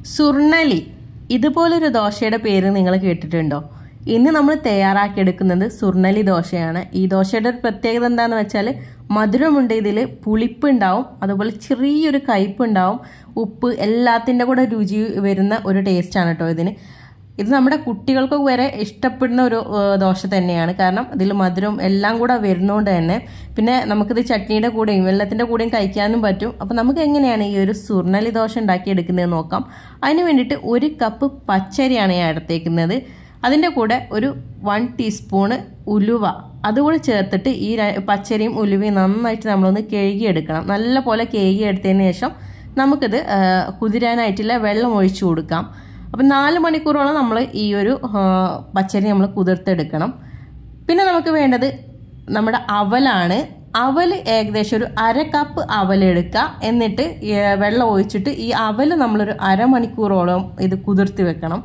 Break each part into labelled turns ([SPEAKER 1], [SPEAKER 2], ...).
[SPEAKER 1] സുർണലി ഇതുപോലൊരു ദോശയുടെ പേര് നിങ്ങൾ കേട്ടിട്ടുണ്ടോ? ഇന്ന് നമ്മൾ തയ്യാറാക്കിയെടുക്കുന്നത് സുർണലി ദോശയാണ്. ഈ ദോശയുടെ ഒരു പ്രത്യേകത എന്താണെന്ന് വെച്ചാൽ മധുരമുണ്ട്, ഇതിൽ പുളിപ്പുണ്ടാവും, അതുപോലെ ചെറിയൊരു കയ്പുണ്ടാവും, ഉപ്പ് എല്ലാത്തിൻ്റെ കൂടെ രുചി വരുന്ന ഒരു ടേസ്റ്റാണ് കേട്ടോ ഇതിന്. ഇത് നമ്മുടെ കുട്ടികൾക്ക് വരെ ഇഷ്ടപ്പെടുന്ന ഒരു ദോശ തന്നെയാണ്. കാരണം ഇതിൽ മധുരം എല്ലാം കൂടെ വരുന്നതുകൊണ്ട് തന്നെ. പിന്നെ നമുക്കിത് ചട്നിയുടെ കൂടെയും വെള്ളത്തിൻ്റെ കൂടെയും കഴിക്കാനും പറ്റും. അപ്പോൾ നമുക്ക് എങ്ങനെയാണ് ഈ ഒരു സുർണലി ദോശ ഉണ്ടാക്കിയെടുക്കുന്നത് നോക്കാം. അതിന് വേണ്ടിയിട്ട് 1 കപ്പ് പച്ചരിയാണ് ഞാൻ എടുത്തേക്കുന്നത്. അതിൻ്റെ കൂടെ ഒരു 1 ടീസ്പൂണ് ഉലുവ അതുകൂടെ ചേർത്തിട്ട് ഈ പച്ചരിയും ഉലുവയും നന്നായിട്ട് നമ്മളൊന്ന് കഴുകിയെടുക്കണം. നല്ല പോലെ കഴുകിയെടുത്തതിന് ശേഷം നമുക്കിത് കുതിരാനായിട്ടുള്ള വെള്ളം ഒഴിച്ചു കൊടുക്കാം. അപ്പം 4 മണിക്കൂറോളം നമ്മൾ ഈ ഒരു പച്ചരി നമ്മൾ കുതിർത്തെടുക്കണം. പിന്നെ നമുക്ക് വേണ്ടത് നമ്മുടെ അവലാണ്. അവൽ ഏകദേശം ഒരു 1/2 കപ്പ് അവലെടുക്കുക. എന്നിട്ട് വെള്ളം ഒഴിച്ചിട്ട് ഈ അവൽ നമ്മളൊരു അരമണിക്കൂറോളം ഇത് കുതിർത്തി വെക്കണം.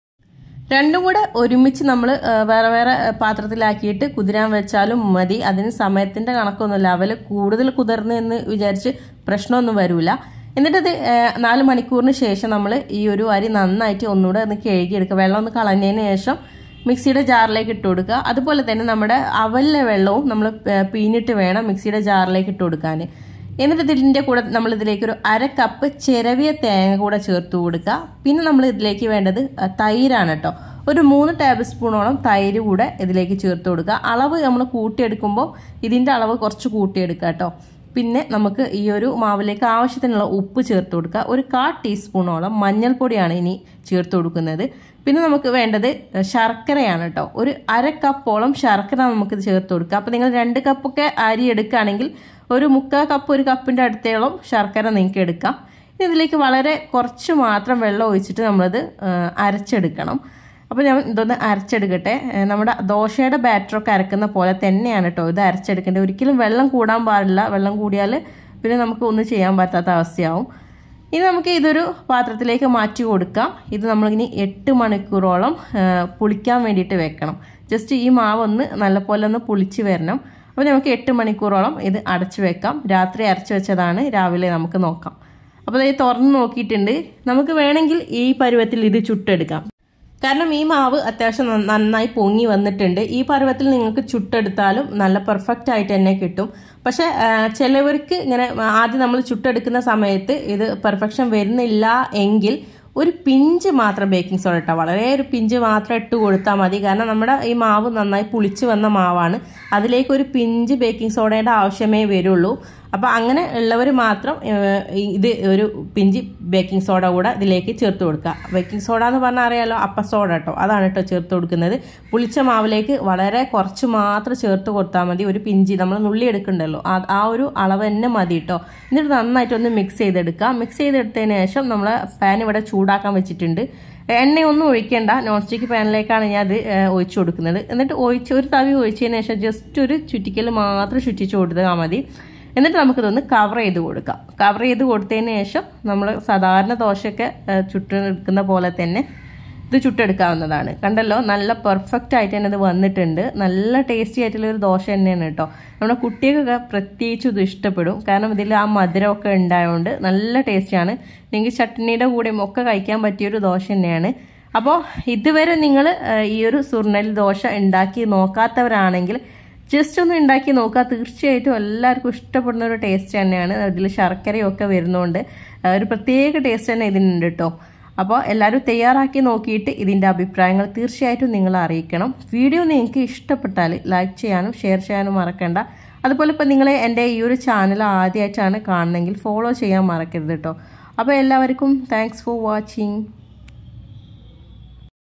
[SPEAKER 1] രണ്ടും കൂടെ ഒരുമിച്ച് നമ്മൾ വേറെ വേറെ പാത്രത്തിലാക്കിയിട്ട് കുതിരാൻ വെച്ചാലും മതി. അതിന് സമയത്തിൻ്റെ കണക്കൊന്നുമില്ല. അവൽ കൂടുതൽ കുതിർന്നെന്ന് വിചാരിച്ച് പ്രശ്നമൊന്നും വരില്ല. എന്നിട്ടത് 4 മണിക്കൂറിന് ശേഷം നമ്മൾ ഈ ഒരു അരി നന്നായിട്ട് ഒന്നുകൂടെ ഒന്ന് കഴുകിയെടുക്കുക. വെള്ളം ഒന്ന് കളഞ്ഞതിന് ശേഷം മിക്സിയുടെ ജാറിലേക്ക് ഇട്ട് കൊടുക്കുക. അതുപോലെ തന്നെ നമ്മുടെ അവലിലെ വെള്ളവും നമ്മൾ പിഴിഞ്ഞിട്ട് വേണം മിക്സിയുടെ ജാറിലേക്ക് ഇട്ട് കൊടുക്കാൻ. എന്നിട്ട് ഇതിൻ്റെ കൂടെ നമ്മൾ ഇതിലേക്ക് ഒരു 1/2 കപ്പ് ചിരവിയ തേങ്ങ കൂടെ ചേർത്ത് കൊടുക്കുക. പിന്നെ നമ്മൾ ഇതിലേക്ക് വേണ്ടത് തൈരാണ് കേട്ടോ. ഒരു 3 ടേബിൾ സ്പൂണോളം തൈര് കൂടെ ഇതിലേക്ക് ചേർത്ത് കൊടുക്കുക. അളവ് നമ്മൾ കൂട്ടിയെടുക്കുമ്പോൾ ഇതിൻ്റെ അളവ് കുറച്ച് കൂട്ടിയെടുക്കുക കേട്ടോ. പിന്നെ നമുക്ക് ഈ ഒരു മാവിലേക്ക് ആവശ്യത്തിനുള്ള ഉപ്പ് ചേർത്ത് കൊടുക്കുക. ഒരു 1/4 ടീസ്പൂണോളം മഞ്ഞൾപ്പൊടിയാണ് ഇനി ചേർത്ത് കൊടുക്കുന്നത്. പിന്നെ നമുക്ക് വേണ്ടത് ശർക്കരയാണ് കേട്ടോ. ഒരു 1/2 കപ്പോളം ശർക്കര നമുക്കിത് ചേർത്ത് കൊടുക്കുക. അപ്പോൾ നിങ്ങൾ 2 കപ്പൊക്കെ അരി എടുക്കുകയാണെങ്കിൽ ഒരു 3/4 കപ്പ്, 1 കപ്പിൻ്റെ അടുത്തോളം ശർക്കര നിങ്ങൾക്ക് എടുക്കാം. ഇനി ഇതിലേക്ക് വളരെ കുറച്ച് മാത്രം വെള്ളം ഒഴിച്ചിട്ട് നമ്മളിത് അരച്ചെടുക്കണം. അപ്പോൾ ഞാൻ ഇതൊന്ന് അരച്ചെടുക്കട്ടെ. നമ്മുടെ ദോശയുടെ ബാറ്ററൊക്കെ അരക്കുന്ന പോലെ തന്നെയാണ് കേട്ടോ ഇത് അരച്ചെടുക്കേണ്ടത്. ഒരിക്കലും വെള്ളം കൂടാൻ പാടില്ല. വെള്ളം കൂടിയാൽ പിന്നെ നമുക്ക് ഒന്നും ചെയ്യാൻ പറ്റാത്ത അവസ്ഥയാവും. ഇനി നമുക്ക് ഇതൊരു പാത്രത്തിലേക്ക് മാറ്റി കൊടുക്കാം. ഇത് നമ്മളിനി 8 മണിക്കൂറോളം പുളിക്കാൻ വേണ്ടിയിട്ട് വെക്കണം. ജസ്റ്റ് ഈ മാവ് ഒന്ന് നല്ലപോലെ ഒന്ന് പുളിച്ച് വരണം. അപ്പോൾ നമുക്ക് 8 മണിക്കൂറോളം ഇത് അടച്ചു വെക്കാം. രാത്രി അരച്ചു വെച്ചതാണ്, രാവിലെ നമുക്ക് നോക്കാം. അപ്പോൾ ഇത് തുറന്ന് നോക്കിയിട്ടുണ്ട്. നമുക്ക് വേണമെങ്കിൽ ഈ പരുവത്തിൽ ഇത് ചുട്ടെടുക്കാം. കാരണം ഈ മാവ് അത്യാവശ്യം നന്നായി പൊങ്ങി വന്നിട്ടുണ്ട്. ഈ പരുവത്തിൽ നിങ്ങൾക്ക് ചുട്ടെടുത്താലും നല്ല പെർഫെക്റ്റ് ആയിട്ട് തന്നെ കിട്ടും. പക്ഷെ ചിലവർക്ക് ഇങ്ങനെ ആദ്യം നമ്മൾ ചുട്ടെടുക്കുന്ന സമയത്ത് ഇത് പെർഫെക്ഷൻ വരുന്നില്ല എങ്കിൽ ഒരു പിഞ്ച് മാത്രം ബേക്കിംഗ് സോഡ ഇട്ടാൽ, വളരെ ഒരു പിഞ്ച് മാത്രം ഇട്ട് കൊടുത്താൽ മതി. കാരണം നമ്മുടെ ഈ മാവ് നന്നായി പുളിച്ച് വന്ന മാവാണ്. അതിലേക്ക് ഒരു പിഞ്ച് ബേക്കിംഗ് സോഡയുടെ ആവശ്യമേ വരുള്ളൂ. അപ്പോൾ അങ്ങനെ ഉള്ളവർ മാത്രം ഇത് ഒരു പിഞ്ച് ബേക്കിംഗ് സോഡ കൂടെ ഇതിലേക്ക് ചേർത്ത് കൊടുക്കുക. ബേക്കിംഗ് സോഡ എന്ന് പറഞ്ഞാൽ അറിയാലോ, അപ്പ സോഡ കേട്ടോ, അതാണ് കേട്ടോ ചേർത്ത് കൊടുക്കുന്നത്. പുളിച്ച മാവിലേക്ക് വളരെ കുറച്ച് മാത്രം ചേർത്ത് കൊടുത്താൽ മതി. ഒരു പിഞ്ച് നമ്മൾ നുള്ളി എടുക്കണ്ടല്ലോ, ആ ഒരു അളവ് തന്നെ മതി കേട്ടോ. എന്നിട്ട് നന്നായിട്ടൊന്ന് മിക്സ് ചെയ്തെടുക്കുക. മിക്സ് ചെയ്തെടുത്തതിന് ശേഷം നമ്മൾ പാൻ ഇവിടെ ചൂടാക്കാൻ വെച്ചിട്ടുണ്ട്. എണ്ണയൊന്നും ഒഴിക്കേണ്ട, നോൺ സ്റ്റിക്ക് പാനിലേക്കാണ് ഞാൻ അത് ഒഴിച്ചു കൊടുക്കുന്നത്. എന്നിട്ട് ഒരു തവി ഒഴിച്ചതിന് ശേഷം ജസ്റ്റ് ഒരു ചുറ്റിക്കൽ മാത്രം ചുറ്റിച്ച് കൊടുത്താൽ മതി. എന്നിട്ട് നമുക്കിതൊന്ന് കവർ ചെയ്ത് കൊടുക്കാം. കവർ ചെയ്ത് കൊടുത്തതിന് ശേഷം നമ്മൾ സാധാരണ ദോശയൊക്കെ ചുട്ടെടുക്കുന്ന പോലെ തന്നെ ഇത് ചുട്ടെടുക്കാവുന്നതാണ്. കണ്ടല്ലോ, നല്ല പെർഫെക്റ്റ് ആയിട്ട് തന്നെ ഇത് വന്നിട്ടുണ്ട്. നല്ല ടേസ്റ്റി ആയിട്ടുള്ളൊരു ദോശ തന്നെയാണ് കേട്ടോ. നമ്മുടെ കുട്ടികൾക്കൊക്കെ പ്രത്യേകിച്ച് ഇത് ഇഷ്ടപ്പെടും. കാരണം ഇതിൽ ആ മധുരമൊക്കെ ഉണ്ടായതുകൊണ്ട് നല്ല ടേസ്റ്റിയാണ്. നിങ്ങൾക്ക് ചട്നിയുടെ കൂടെയും ഒക്കെ കഴിക്കാൻ പറ്റിയൊരു ദോശ തന്നെയാണ്. അപ്പോൾ ഇതുവരെ നിങ്ങൾ ഈ ഒരു സുർണലി ദോശ ഉണ്ടാക്കി നോക്കാത്തവരാണെങ്കിൽ ജസ്റ്റ് ഒന്ന് ഉണ്ടാക്കി നോക്കുക. തീർച്ചയായിട്ടും എല്ലാവർക്കും ഇഷ്ടപ്പെടുന്ന ഒരു ടേസ്റ്റ് തന്നെയാണ്. അതിൽ ശർക്കരയൊക്കെ വരുന്നതുകൊണ്ട് ഒരു പ്രത്യേക ടേസ്റ്റ് തന്നെ ഇതിനുണ്ട് കേട്ടോ. അപ്പോൾ എല്ലാവരും തയ്യാറാക്കി നോക്കിയിട്ട് ഇതിൻ്റെ അഭിപ്രായങ്ങൾ തീർച്ചയായിട്ടും നിങ്ങൾ അറിയിക്കണം. വീഡിയോ നിങ്ങൾക്ക് ഇഷ്ടപ്പെട്ടാൽ ലൈക്ക് ചെയ്യാനും ഷെയർ ചെയ്യാനും മറക്കണ്ട. അതുപോലെ ഇപ്പോൾ നിങ്ങൾ എൻ്റെ ഈ ഒരു ചാനൽ ആദ്യമായിട്ടാണ് കാണുന്നതെങ്കിൽ ഫോളോ ചെയ്യാൻ മറക്കരുത് കേട്ടോ. അപ്പോൾ എല്ലാവർക്കും താങ്ക്സ് ഫോർ വാച്ചിങ്.